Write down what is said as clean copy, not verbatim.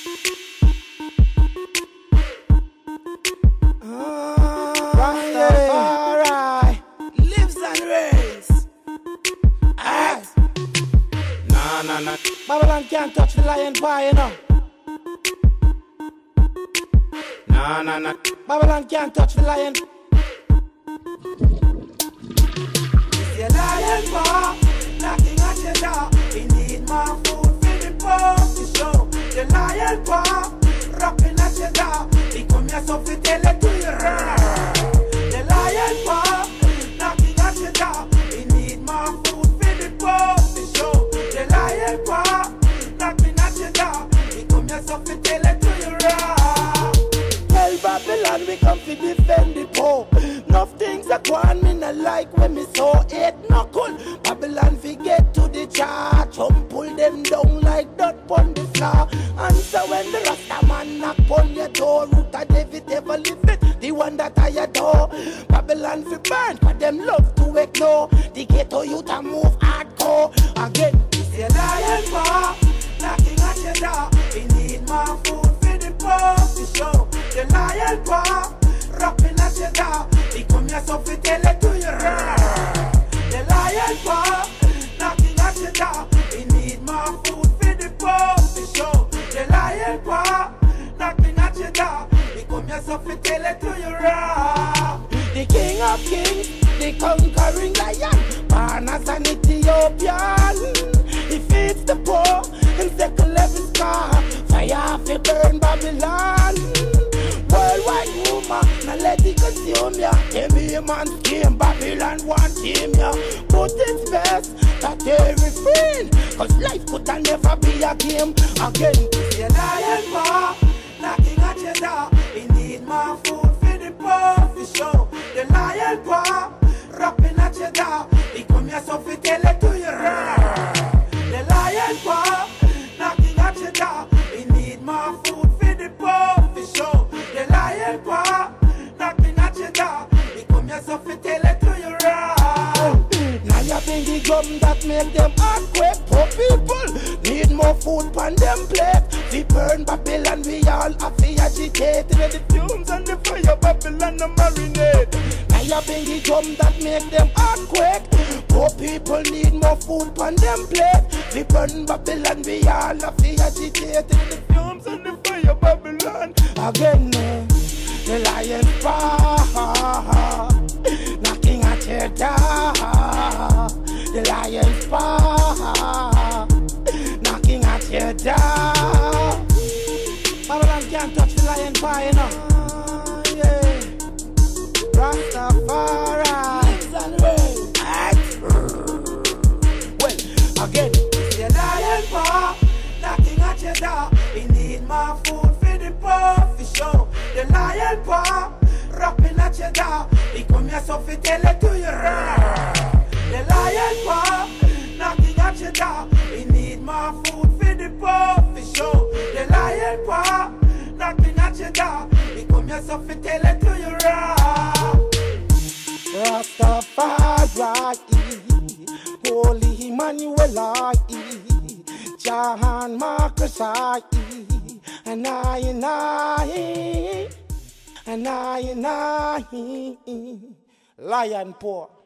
Rastafari lives and reigns. Act. Nah. Babylon can't touch the lion pie, you know. Nah. Babylon can't touch the lion. It's your lion paw knocking at your door. We need more food for the poor to show. The lion paw rocking at your door. We come here so we tell it to you. The lion paw knocking at your door. We need more food for the poor to show. The lion paw knocking at your door. We come here so we tell it to you. Tell Babylon we come to defend the poor. Enough things that one me not like when me saw it knuckle. Babylon fi get to the charge, pull them down like dirt on the floor. And so when the Rasta man knock on your door, root of David ever live it, the one that I adore. Babylon fi burn, cause them love to ignore. The ghetto youth a move hardcore. Again, it's your lion paw knocking at your door. We need more food for the poor to show. The lion paw rocking at your door. We come here so we tell it to you. The lion paw knocking at your door. We need more food for the poor to show. The lion paw knocking at your door. We come here so we tell it to you. The king of kings, the conquering lion, born as an Ethiopian. He feeds the poor and settle every scar. Fire fi burn Babylon. Worldwide woman, now let it consume ya. Every man's game, Babylon want him ya. But it's best that they refrain, cause life could never be a game again. It's your lion paw knocking at your door. We need more food for the poor for sure. The lion paw rapping at your door. We come here so we tell it to you. The lion paw knocking at your door. We need more food for the poor for sure. The lion paw knocking at your door. We come here so we tell it to you. Now you bring the drum that make them earthquake. Poor people need more food on them plate. We burn Babylon, we all have to agitate. With the fumes and the fire, Babylon no marinate. Now you bring the drum that make them earthquake. Poor people need more food on them plate. We burn Babylon, we all have to agitate. With the fumes and the fire, Babylon. Again, the lion paw knocking at your door. The lion's paw knocking at your door. Babylon can't touch the lion paw, you know. Yeah. Rastafari lives and reigns. Well, again, the lion paw knocking at your door. We need more food for the poor for sure. The lion paw rapping at your door. We come here so we tell it to you. The lion paw knocking at your door. We need more food for the poor for sure. The lion paw knocking at your door. We come here so we tell it to you. Rastafari, Holy Emmanuel, Jahan Marcus, and I, Lion Paw.